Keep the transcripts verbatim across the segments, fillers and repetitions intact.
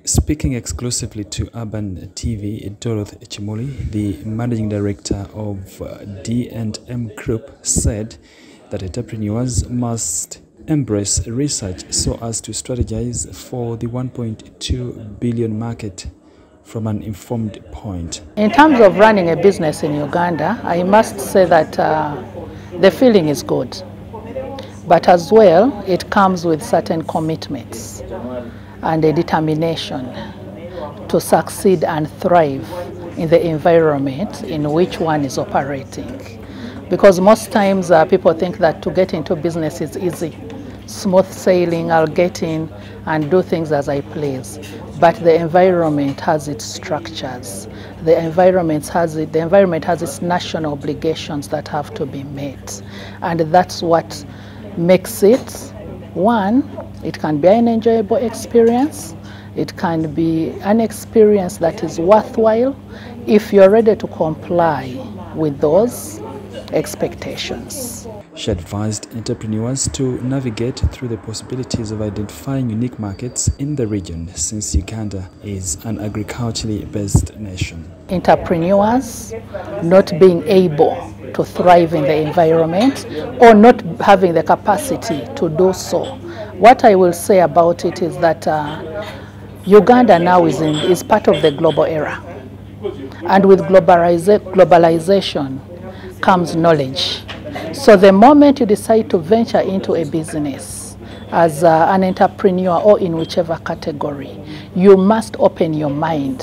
Speaking exclusively to Urban T V, Dorothy Chimuli, the managing director of D and M Group, said that entrepreneurs must embrace research so as to strategize for the one point two billion market from an informed point. In terms of running a business in Uganda, I must say that uh, the feeling is good. But as well, it comes with certain commitments and a determination to succeed and thrive in the environment in which one is operating. Because most times uh, people think that to get into business is easy. Smooth sailing, I'll get in and do things as I please. But the environment has its structures. The environment has it, the environment has its national obligations that have to be met. And that's what makes it, one, it can be an enjoyable experience. It can be an experience that is worthwhile if you're ready to comply with those expectations. She advised entrepreneurs to navigate through the possibilities of identifying unique markets in the region, since Uganda is an agriculturally based nation. Entrepreneurs not being able to thrive in the environment or not having the capacity to do so. What I will say about it is that uh, Uganda now is, in, is part of the global era. And with globaliza globalization comes knowledge. So the moment you decide to venture into a business as uh, an entrepreneur or in whichever category, you must open your mind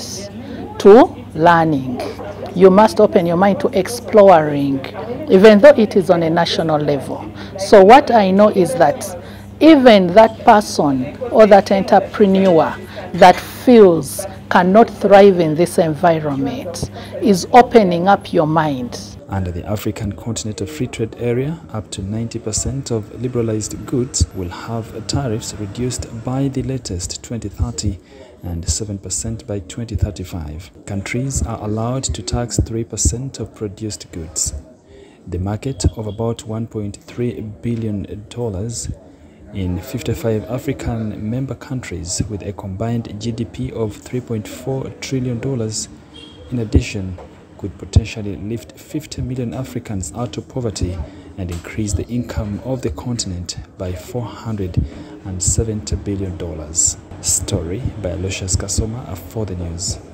to learning. You must open your mind to exploring, even though it is on a national level. So what I know is that even that person or that entrepreneur that feels cannot thrive in this environment is opening up your mind. Under the African Continental Free Trade Area, up to ninety percent of liberalized goods will have tariffs reduced by the latest twenty thirty and seven percent by twenty thirty-five. Countries are allowed to tax three percent of produced goods. The market of about one point three billion dollars in fifty-five African member countries with a combined G D P of three point four trillion dollars, in addition, could potentially lift fifty million Africans out of poverty and increase the income of the continent by four hundred seventy billion dollars. Story by Lucius Kasoma for the news.